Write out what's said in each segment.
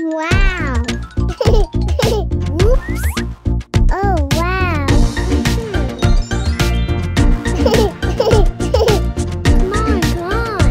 Wow! Whoops! Oh, wow! Come on, come on!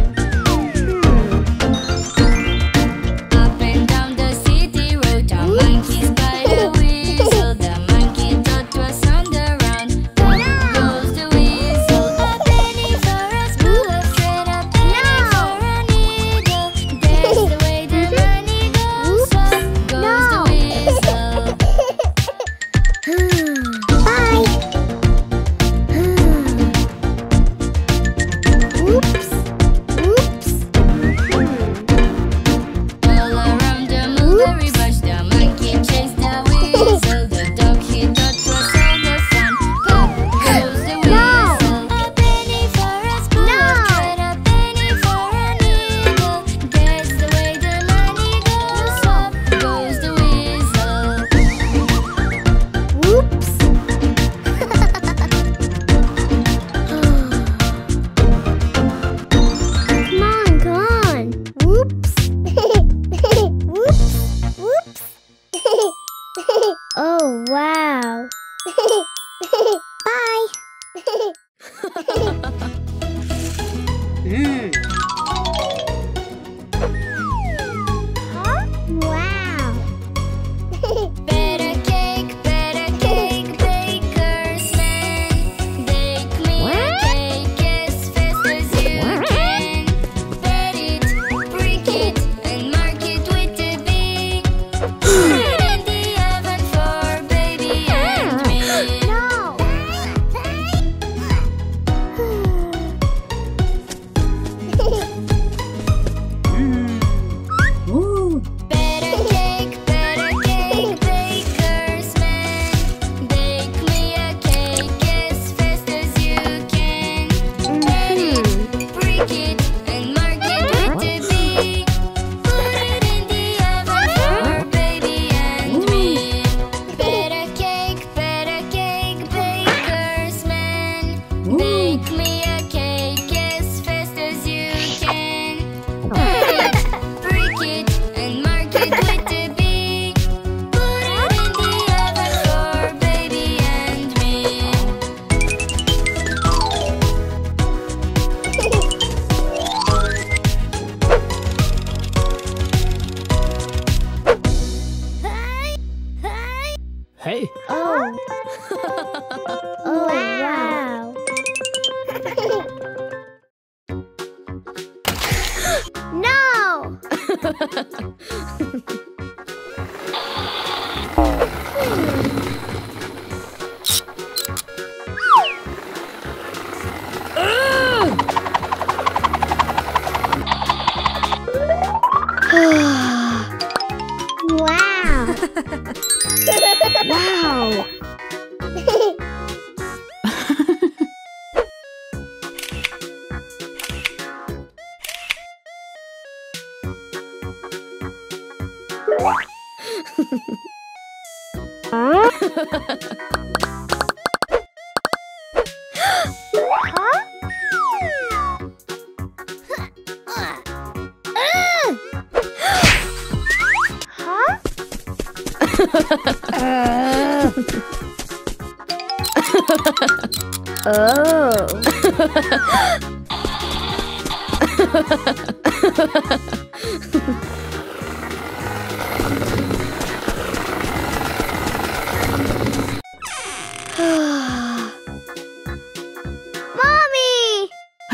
Up and down the city road, a monkey spied a weasel. The monkey thought was on the run. Up goes the weasel. A penny for a spool of thread, a penny for a needle. That's the way the money goes. Up goes the weasel. Bye! Whoops! Whoops! All around the mulberry bush, the monkey chased the weasel. The dog he thought was all the fun. Pop goes the weasel. A penny for a spool of thread, a penny for a needle. That's the way the money goes. Up goes the weasel. Whoops! Come on, come on! Whoops! Whoops! Whoops! Oh, wow! Bye! Huh? Wow! Better cake, baker's man. Bake me a cake as fast as you can. Bet it, break it, and mark it with a B. Put it in the oven for baby and me. No! Better cake, baker's man. Bake me a cake as fast as you can. Bet it, break it, and mark it with a B. Put it in the oven for baby and me. Better cake, baker's man. Bake me a cake as fast as you can. Bet it, break it, and mark it with a B. Put it in the oven for baby and me. Hey, Oh! Oh, wow! No! Wow! Wow! Mommy!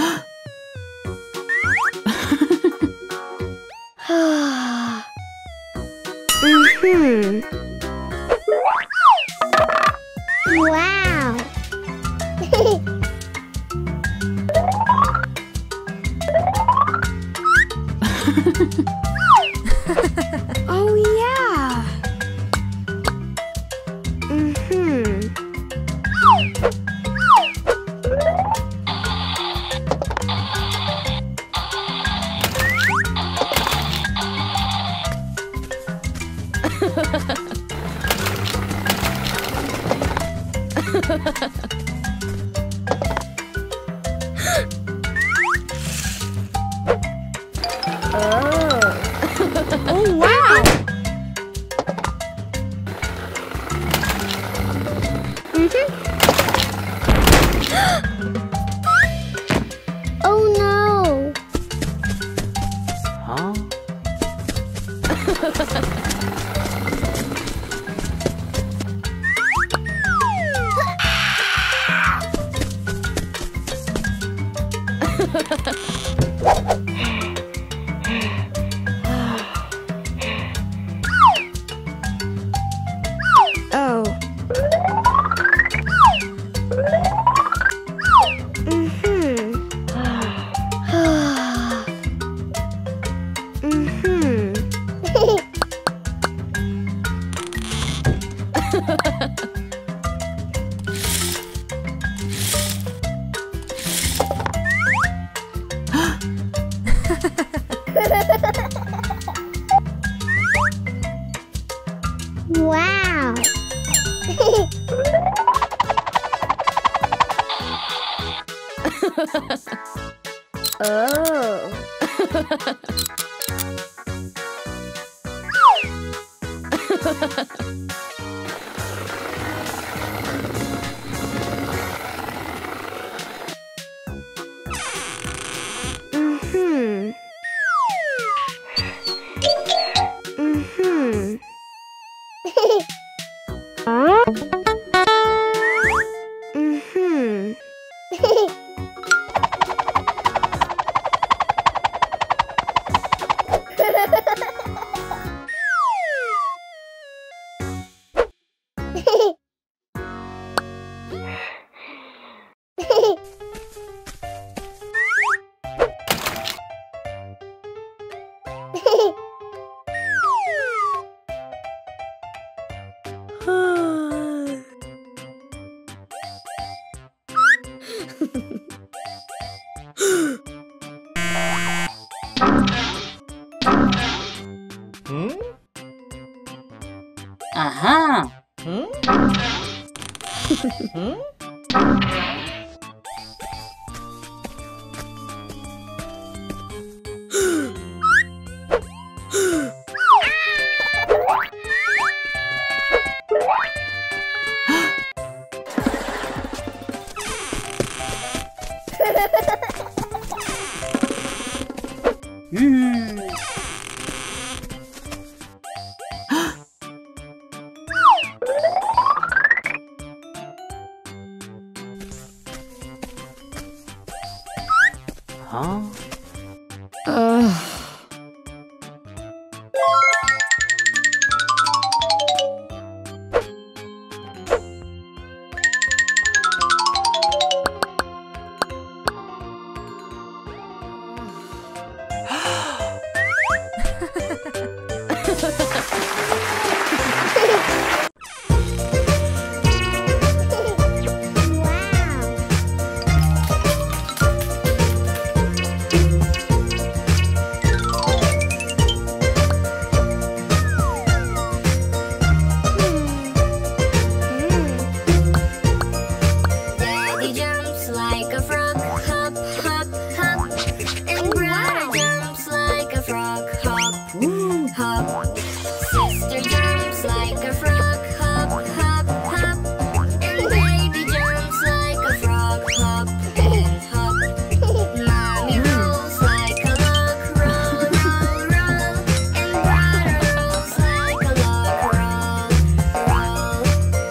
Wow! Oh yeah! Oh wow! Oh. Wow. Oh. Aha! Huh? Daddy jumps like a frog, hop, hop, hop. And brother jumps like a frog, hop, hop. Sister jumps like a frog, hop, hop, hop. And baby jumps like a frog, hop and hop. Mommy rolls like a log, roll, roll, roll. And brother rolls like a log, roll, roll.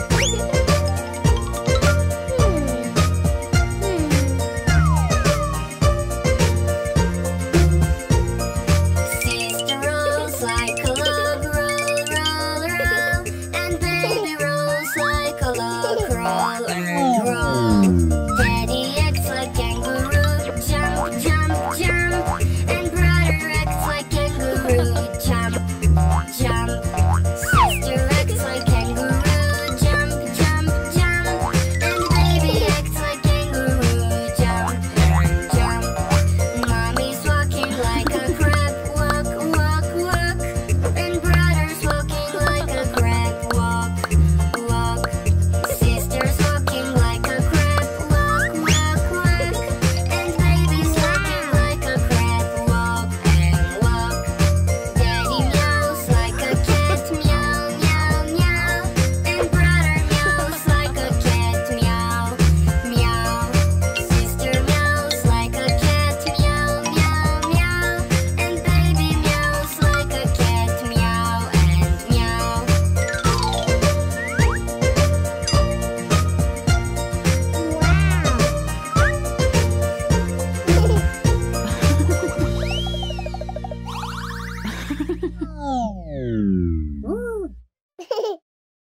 Sister rolls like a log, roll, roll, roll. And baby rolls like a log, roll, roll.